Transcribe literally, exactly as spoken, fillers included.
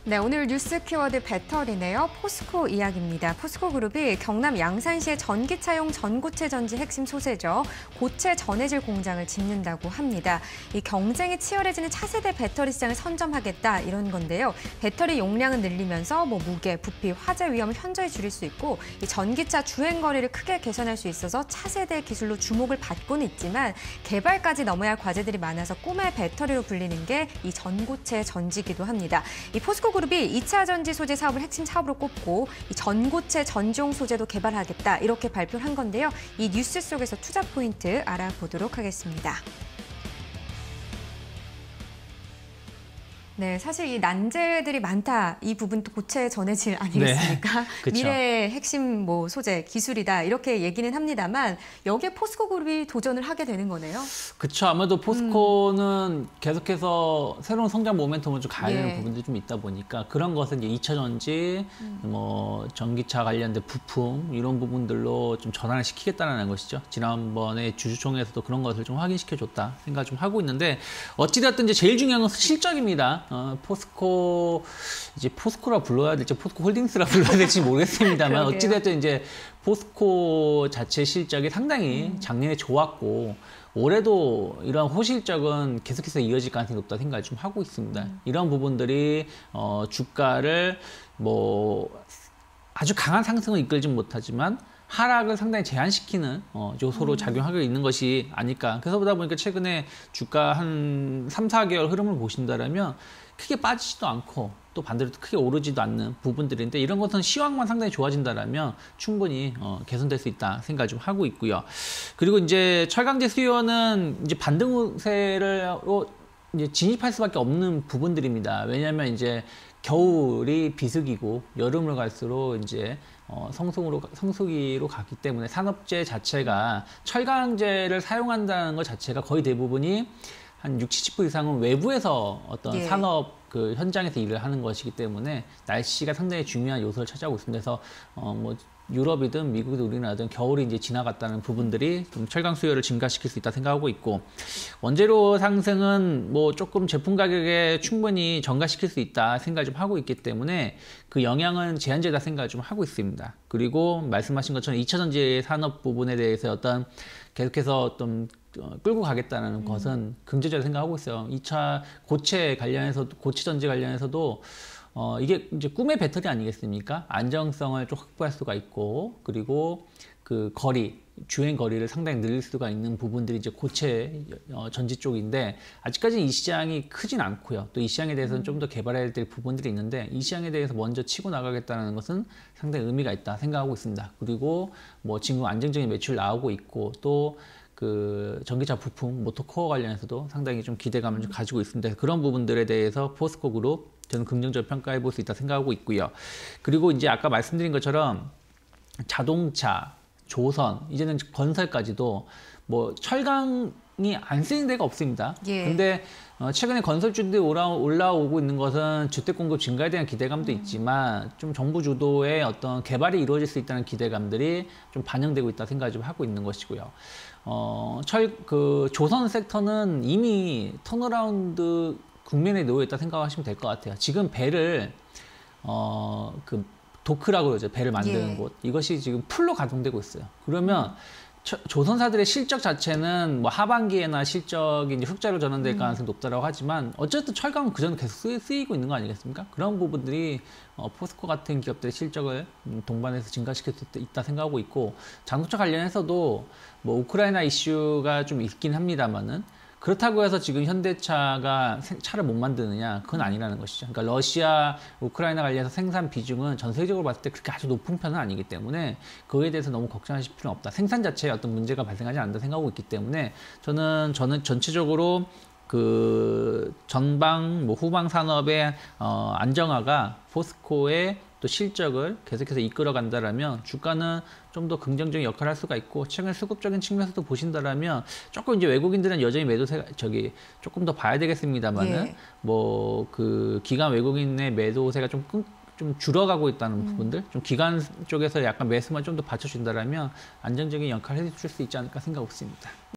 네, 오늘 뉴스 키워드 배터리네요. 포스코 이야기입니다. 포스코 그룹이 경남 양산시의 전기차용 전고체 전지 핵심 소재죠. 고체 전해질 공장을 짓는다고 합니다. 이 경쟁이 치열해지는 차세대 배터리 시장을 선점하겠다 이런 건데요. 배터리 용량은 늘리면서 뭐 무게, 부피, 화재 위험을 현저히 줄일 수 있고 이 전기차 주행 거리를 크게 개선할 수 있어서 차세대 기술로 주목을 받고는 있지만 개발까지 넘어야 할 과제들이 많아서 꿈의 배터리로 불리는 게 이 전고체 전지기도 합니다. 이 포스코 그룹이 이 차 전지 소재 사업을 핵심 사업으로 꼽고 이 전고체 전지용 소재도 개발하겠다 이렇게 발표를 한 건데요. 이 뉴스 속에서 투자 포인트 알아보도록 하겠습니다. 네, 사실 이 난제들이 많다. 이 부분도 고체 전해질 아니겠습니까? 네, 미래의 핵심 뭐 소재, 기술이다. 이렇게 얘기는 합니다만 여기에 포스코 그룹이 도전을 하게 되는 거네요. 그렇죠. 아무래도 포스코는 음. 계속해서 새로운 성장 모멘텀을 좀 가야 되는 예. 부분들이 좀 있다 보니까 그런 것은 이제 이 차 전지, 음. 뭐 전기차 관련된 부품 이런 부분들로 좀 전환을 시키겠다는 것이죠. 지난번에 주주총회에서도 그런 것을 좀 확인시켜줬다 생각 좀 하고 있는데 어찌됐든 이제 제일 중요한 것은 실적입니다. 어, 포스코, 이제 포스코라 불러야 될지, 포스코 홀딩스라 불러야 될지 모르겠습니다만, 어찌됐든 이제 포스코 자체 실적이 상당히 음. 작년에 좋았고, 올해도 이런 호실적은 계속해서 이어질 가능성이 높다 생각을 좀 하고 있습니다. 음. 이런 부분들이, 어, 주가를 뭐, 아주 강한 상승을 이끌진 못하지만, 하락을 상당히 제한시키는 어, 요소로 음. 작용하고 있는 것이 아닐까. 그래서 보다 보니까 최근에 주가 한 삼, 사 개월 흐름을 보신다면 크게 빠지지도 않고 또 반대로 크게 오르지도 않는 부분들인데 이런 것은 시황만 상당히 좋아진다면 충분히 어, 개선될 수 있다 생각을 좀 하고 있고요. 그리고 이제 철강제 수요는 이제 반등세를 이제 진입할 수밖에 없는 부분들입니다. 왜냐하면 이제 겨울이 비수기고 여름을 갈수록 이제 어, 성승으로 성수기로 갔기 때문에 산업재 자체가 철강제를 사용한다는 것 자체가 거의 대부분이 한 육십, 칠십 퍼센트 이상은 외부에서 어떤 예. 산업 그 현장에서 일을 하는 것이기 때문에 날씨가 상당히 중요한 요소를 차지하고 있습니다. 그래서 어, 뭐 유럽이든 미국이든 우리나라든 겨울이 이제 지나갔다는 부분들이 좀 철강 수요를 증가시킬 수 있다 생각하고 있고 원재료 상승은 뭐 조금 제품 가격에 충분히 전가시킬 수 있다 생각을 좀 하고 있기 때문에 그 영향은 제한제다 생각을 좀 하고 있습니다. 그리고 말씀하신 것처럼 이 차 전지 산업 부분에 대해서 어떤 계속해서 어떤 끌고 가겠다는 음. 것은 긍정적으로 생각하고 있어요. 이 차 고체 관련해서 고체 전지 관련해서도 어, 이게 이제 꿈의 배터리 아니겠습니까? 안정성을 좀 확보할 수가 있고, 그리고 그 거리, 주행 거리를 상당히 늘릴 수가 있는 부분들이 이제 고체 어, 전지 쪽인데, 아직까지 이 시장이 크진 않고요. 또 이 시장에 대해서는 좀 더 개발해야 될 부분들이 있는데, 이 시장에 대해서 먼저 치고 나가겠다는 것은 상당히 의미가 있다 생각하고 있습니다. 그리고 뭐 지금 안정적인 매출 나오고 있고, 또 그 전기차 부품, 모터코어 관련해서도 상당히 좀 기대감을 좀 가지고 있습니다. 그런 부분들에 대해서 포스코 그룹 저는 긍정적으로 평가해 볼 수 있다 생각하고 있고요. 그리고 이제 아까 말씀드린 것처럼 자동차, 조선, 이제는 건설까지도 뭐 철강이 안 쓰이는 데가 없습니다. 예. 근데 어 최근에 건설주들이 올라, 올라오고 있는 것은 주택 공급 증가에 대한 기대감도 음. 있지만 좀 정부 주도의 어떤 개발이 이루어질 수 있다는 기대감들이 좀 반영되고 있다 생각을 좀 하고 있는 것이고요. 어, 철, 그 조선 섹터는 이미 턴어라운드 국면에 놓여 있다 생각하시면 될 것 같아요. 지금 배를 어, 그 도크라고 그러죠. 배를 만드는 예. 곳. 이것이 지금 풀로 가동되고 있어요. 그러면 음. 처, 조선사들의 실적 자체는 뭐 하반기에나 실적이 이제 흑자로 전환될 음. 가능성이 높다고 하지만 어쨌든 철강은 그전에 계속 쓰, 쓰이고 있는 거 아니겠습니까? 그런 부분들이 어, 포스코 같은 기업들의 실적을 동반해서 증가시킬 수 있다 생각하고 있고 자동차 관련해서도 뭐 우크라이나 이슈가 좀 있긴 합니다만은 그렇다고 해서 지금 현대차가 차를 못 만드느냐? 그건 아니라는 것이죠. 그러니까 러시아, 우크라이나 관련해서 생산 비중은 전 세계적으로 봤을 때 그렇게 아주 높은 편은 아니기 때문에 그거에 대해서 너무 걱정하실 필요는 없다. 생산 자체에 어떤 문제가 발생하지 않는다 생각하고 있기 때문에 저는 저는 전체적으로 그 전방, 뭐 후방 산업의 어, 안정화가 포스코의 또 실적을 계속해서 이끌어 간다라면 주가는 좀 더 긍정적인 역할을 할 수가 있고 최근 수급적인 측면에서도 보신다라면 조금 이제 외국인들은 여전히 매도세 저기 조금 더 봐야 되겠습니다만은 예. 뭐 그 기관 외국인의 매도세가 좀 끈, 좀 줄어가고 있다는 음. 부분들, 좀 기관 쪽에서 약간 매수만 좀 더 받쳐준다라면 안정적인 역할을 해줄 수 있지 않을까 생각하고 있습니다.